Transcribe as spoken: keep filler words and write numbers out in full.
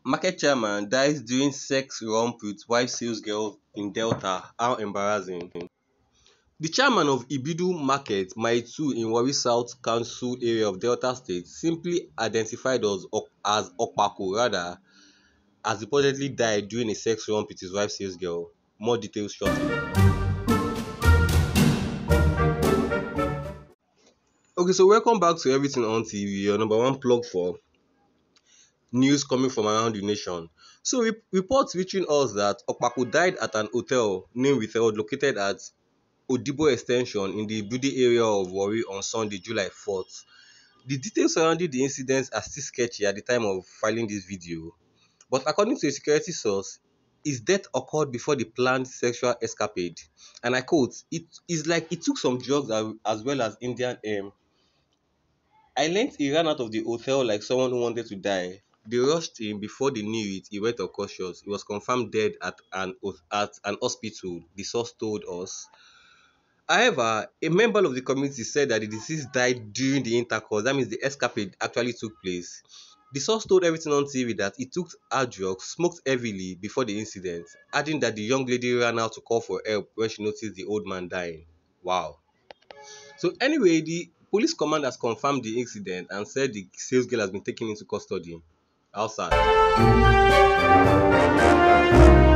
Market chairman dies during sex romp with wife sales girl in Delta. How embarrassing. The chairman of Ibidu Market, Mile two in Warri South Council area of Delta State, simply identified as Ok- as Okpako rather, has reportedly died during a sex romp with his wife sales girl. More details shortly. Okay, so welcome back to Everything on T V, your number one plug for news coming from around the nation. So, re- reports reaching us that Okpako died at an hotel named Withheld located at Odibo Extension in the Ibudi area of Warri on Sunday, July fourth. The details surrounding the incident are still sketchy at the time of filing this video, but according to a security source, his death occurred before the planned sexual escapade. And I quote, "It is like he took some drugs as as well as Indian um I learnt he ran out of the hotel like someone who wanted to die. They rushed him before they knew it. He went unconscious. He was confirmed dead at an at an hospital," the source told us. However, a member of the community said that the deceased died during the intercourse. That means the escapade actually took place. The source told Everything on T V that he took hard drugs, smoked heavily before the incident, adding that the young lady ran out to call for help when she noticed the old man dying. Wow. So anyway, the police command has confirmed the incident and said the sales girl has been taken into custody. How sad.